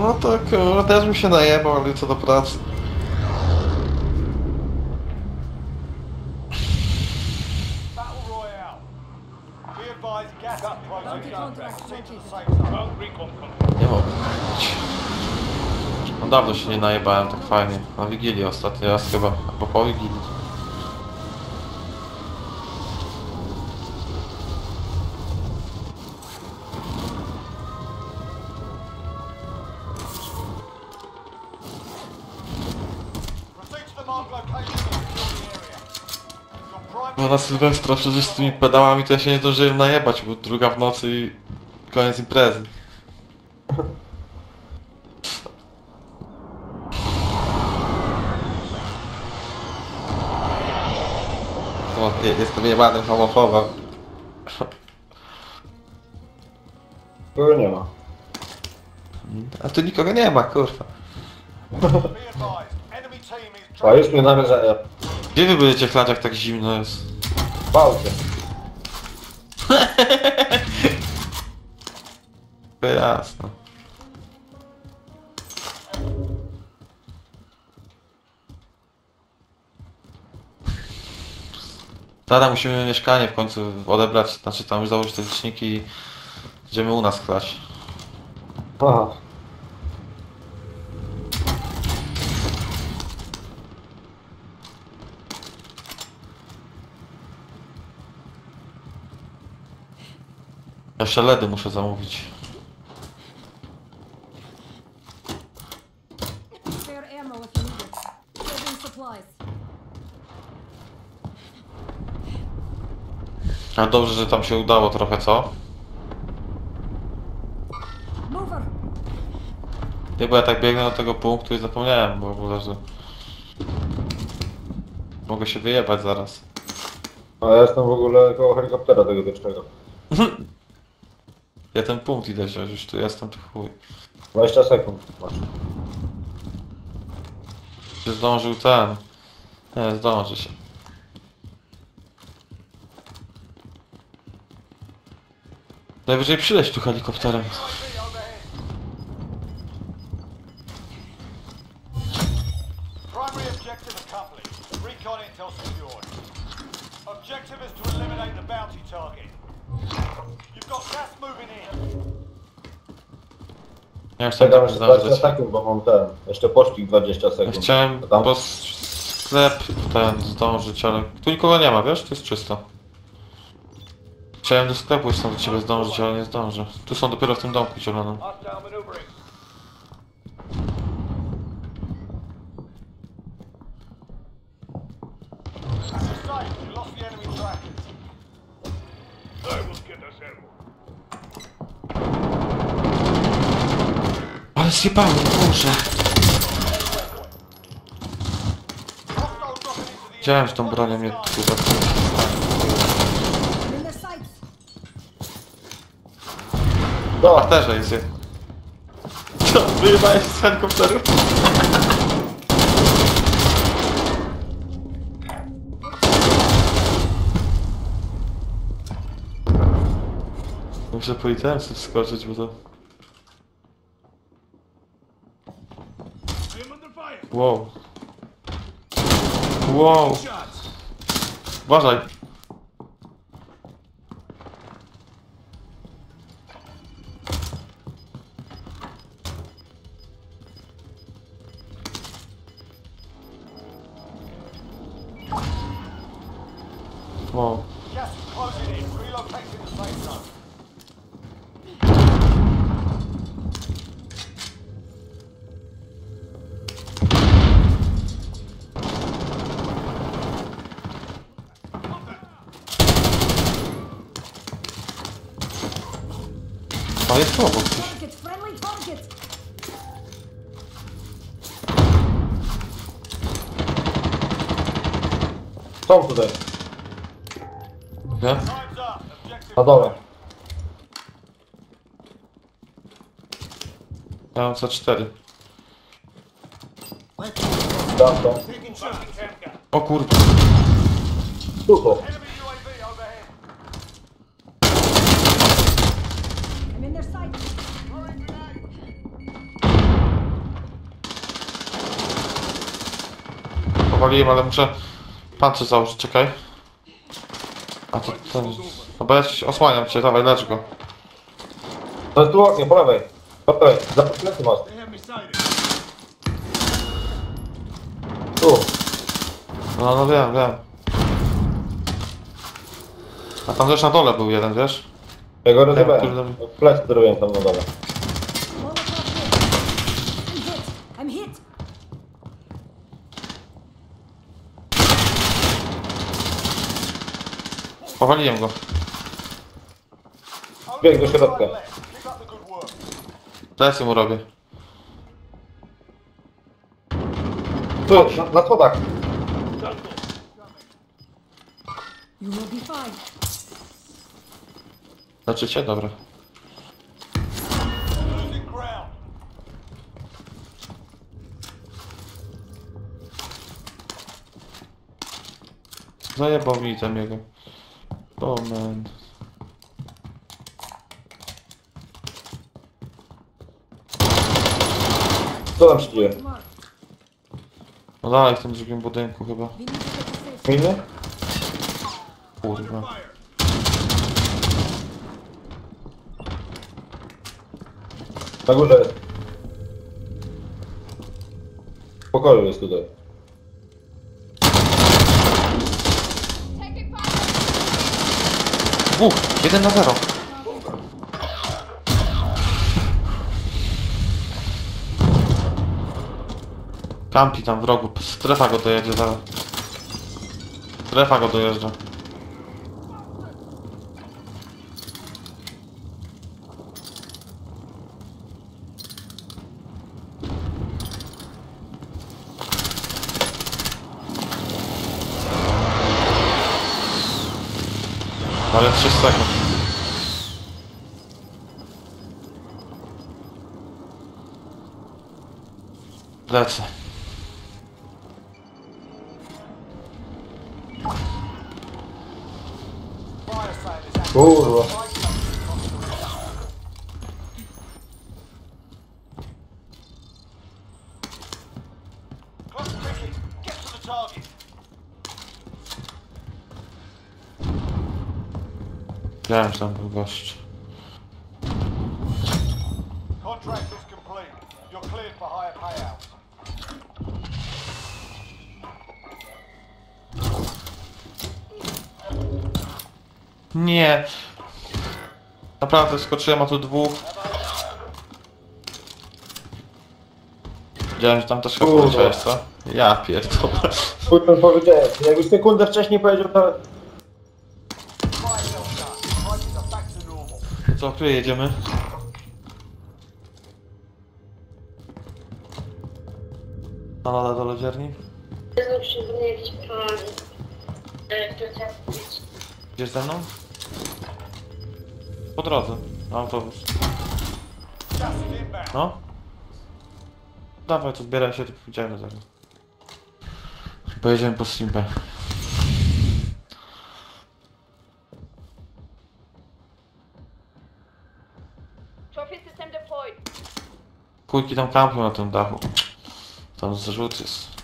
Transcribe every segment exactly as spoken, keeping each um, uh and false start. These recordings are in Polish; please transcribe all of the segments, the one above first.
No to kurwa, też bym się najebał, ale co do pracy. Battle Royale. Be advised, gas approaching. Proceed to the safe zone. Recon contract. Nie mogę być. No dawno się nie najebałem tak fajnie. Na Wigilii ostatni raz chyba, albo po Wigilii. Proceed to the marked location and secure the area. Your Bo prime na Sylwestra przecież z tymi pedałami to ja się nie zdążyłem najebać, bo druga w nocy i koniec imprezy. O, nie, jestem jebanym homofobem. Kogo nie ma. A tu nikogo nie ma, kurwa. be advised. Enemy team is A już mnie namierzają. Gdzie wy będziecie chlać, jak tak zimno jest? W aucie. To jasno. Tada, musimy mieszkanie w końcu odebrać, znaczy tam już założyć te liczniki i będziemy u nas chlać. Aha. Jeszcze ledy muszę zamówić. Spare ammo if you need it. Saving supplies. A dobrze, że tam się udało trochę, co? Mover. Nie, bo ja tak biegnę do tego punktu i zapomniałem w ogóle, że... Mogę się wyjebać zaraz. A ja jestem w ogóle koło helikoptera tego wiecznego. Ja ten punkt idę wziąć, już tu jestem, to chuj. dwadzieścia sekund masz. Czy zdążył ten? Nie, zdąży się. Najwyżej przyleć tu helikopterem. U A V overhead. Primary objective accomplished. Recon intel secured. Objective is to eliminate the bounty target. You've got gas moving in. Ja chciałem Czekam tak jeszcze dwadzieścia zdążyć. sekund, bo mam ten. Jeszcze pościg dwadzieścia Ja sekund. chciałem To tam? po sklep ten zdążyć, ale tu nikogo nie ma, wiesz? Tu jest czysto. Chciałem do sklepu już stąd do ciebie zdążyć, ale nie zdążę. Tu są dopiero w tym domku zielonym. Hostile maneuvering. Safe. You lost the enemy trackers. Ale zjebałem, Boże. Hostile dropping into the Wiedziałem, że tą bronią mnie kurwa. In their sights. W No, parterze jest je. Co? Wyjebałeś z helikopteru? Muszę po itemsy wskoczyć, bo to... Wow. Wow. Uważaj. Wow. gas is closing in. Relocating the safe zone. A jest tu obok gdzieś. Target. Friendly target. są tutaj. Nie? Time's up. Objective. Na dole. Ja mam C cztery. Tam są. O kurwa. Tu są. Enemy U A V overhead. I'm in their sights. Throwing grenade. nawaliłem, ale muszę pancerz założyć, czekaj. A to ten... No bo ja ci osłaniam cię, dawaj, lecz go. To jest tu oknie, po lewej. Po lewej, za plecy masz. Tu. No, no wiem, wiem. A tam też na dole był jeden, wiesz? Ja go kurde. rozjebałem. Plecy zrobiłem tam na dole. Molotov hit. I'm hit. I'm hit. Powaliłem go. Bieg do środka. Keep up the good work. Plecy mu robię. Tu, na, na schodach. You will be fine. Leczycie? Dobra. Losing ground. Zajebał mi ten jego. O man. Co tam się dzieje? Mark. No dalej w tym drugim budynku chyba. We need to get to safe. Miny? Kurwa. Na górze jest. W pokoju jest tutaj. Dwóch! Jeden na zero. Kampi tam w rogu. Strefa go dojedzie zaraz. Strefa go dojeżdża. Ale trzy sekund. Lecę. Fire sale is active. Kurwa. Clock ticking. Get to the target. Wiem, że tam był gość. Contract is complete. You're cleared for higher payouts. Nie. Naprawdę skoczyłem, a tu dwóch. Widziałem, że tam też chyba Kurwa. poleciałeś, co? Ja pierdolę. Kurwa powiedziałem. Jakbyś sekundę wcześniej powiedział, to... Fire sale done. Prices are back to normal. Co, który jedziemy? Na dole do lodziarni? Zawsze był jakiś plan, ale to trzeba powiedzieć. Idziesz ze mną? Po drodze. Na autobus. Gas is inbound. No? Dawaj, to zbieraj się, to pójdziemy zaraz. Pojedziemy po Simpę. Trophy system deployed. Kujki tam kampią na tym dachu. Tam zrzut jest.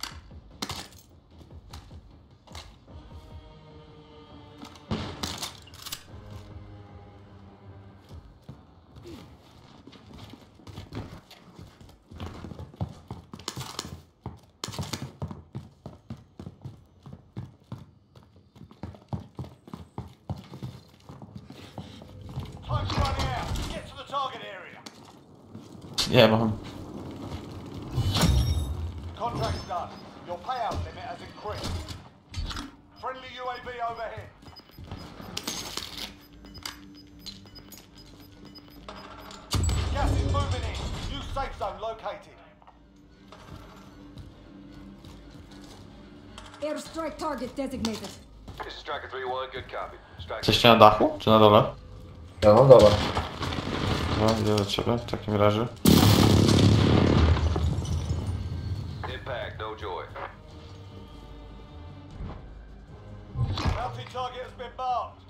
Time's running out. Get to the target area. Nie mam. Contract's done. Your payout limit has increased. Friendly U A V overhead. Gas is moving in. New safe zone located. Airstrike target designated. This is Striker three one, good copy. Striker. Jesteście na dachu? Czy na dole? Ja no dobra. No, idę do ciebie w takim razie. Impact, no joy. Bounty target has been marked.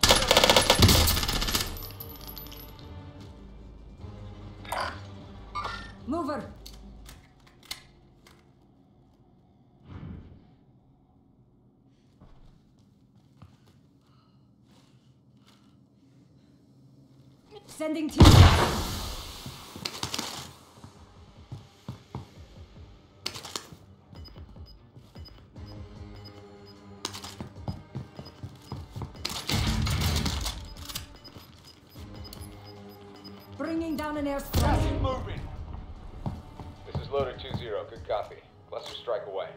Mover. Sending team. Bringing down an Gas airstrike. is moving. This is loader two zero. Good copy. Cluster strike away.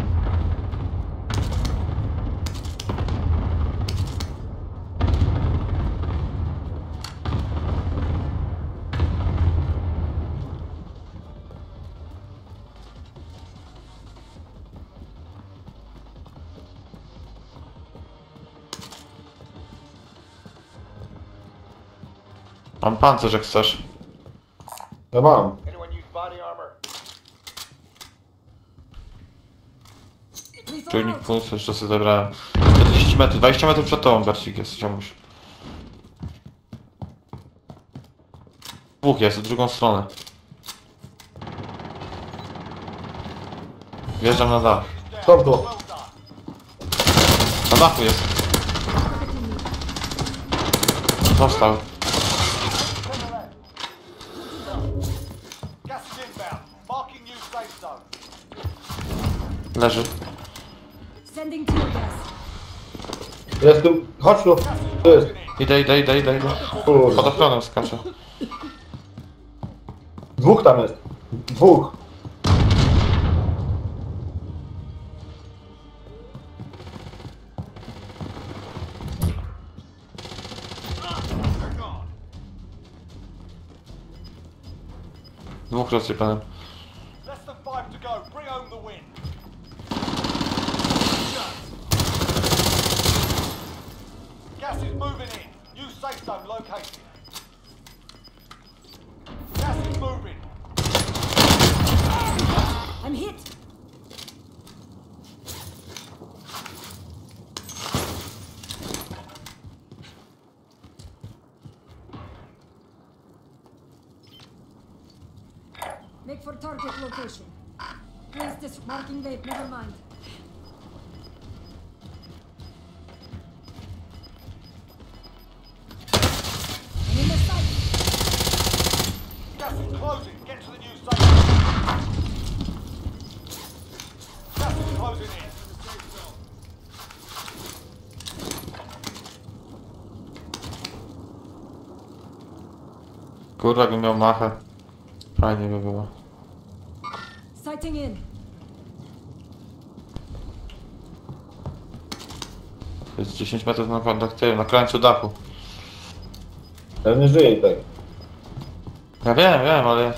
Mam pancerz jak chcesz. Ja mam. Anyone use body armor? Lethal Czujnik out. pulsu jeszcze sobie zebrałem. czterdzieści metrów, dwadzieścia metrów przed tobą Garcik jest, ziomuś. Dwóch jest, w drugą stronę. Wjeżdżam na dach. Są tu. Well done. Na dachu jest. Został. To the left. Gas is inbound. Marking new safe zone. Leży. Sending tear gas. Jest tu. Chodź tu. Tu jest. Idę, idę, idę, idę, idę. Pod Kurwa. ochroną skaczę. Dwóch tam jest. Dwóch. Dwóch rozsypanym. Less than five to go. Bring home the win. Gas is moving in. New safe zone located. Gas is moving. I'm hit. Make for target location. Place this marking vape, never mind. I'm in the sight. Gas is closing. Get to the new safe zone. Gas is closing in. Kurwa, jakbym miał machę. Fajnie by było. Sighting in. To jest dziesięć metrów na kontaktywie, na krańcu dachu. Ja nie żyję i tak. Ja wiem, wiem, ale...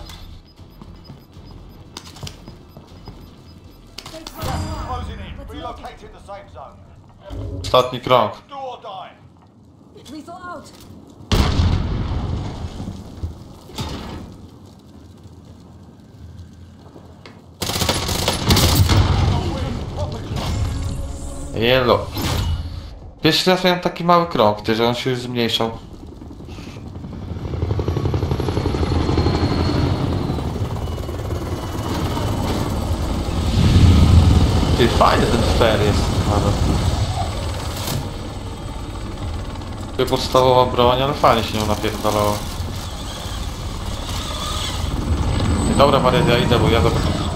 Safe Gas zone. is closing in. Let's look Relocating the safe zone. Ostatni krąg. Do or die. it. Lethal out. Jelo. Pierwszy raz miałem taki mały krąg, ty, że on się już zmniejszał. Ty, fajny ten fair jest. Nawet. To podstawowa broń, ale fajnie się nią napierdalało. Dobra, Maria, ja idę, bo ja do...